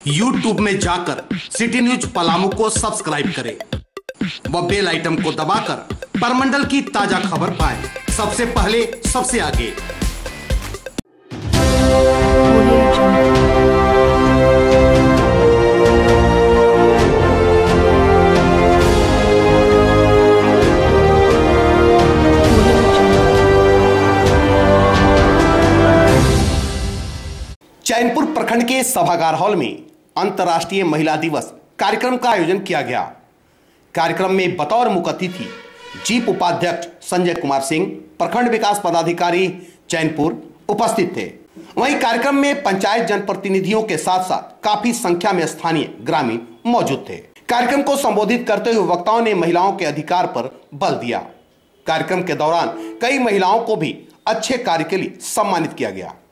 YouTube में जाकर city news Palamu को सब्सक्राइब करें व बेल आइटम को दबाकर परमंडल की ताजा खबर पाएं सबसे पहले सबसे आगे। चैनपुर प्रखंड के सभागार हॉल में अंतर्राष्ट्रीय महिला दिवस कार्यक्रम का आयोजन किया गया। कार्यक्रम में बतौर मुख्य अतिथि जीप उपाध्यक्ष संजय कुमार सिंह, प्रखंड विकास पदाधिकारी चैनपुर उपस्थित थे। वहीं कार्यक्रम में पंचायत जनप्रतिनिधियों के साथ साथ काफी संख्या में स्थानीय ग्रामीण मौजूद थे। कार्यक्रम को संबोधित करते हुए वक्ताओं ने महिलाओं के अधिकार पर बल दिया। कार्यक्रम के दौरान कई महिलाओं को भी अच्छे कार्य के लिए सम्मानित किया गया।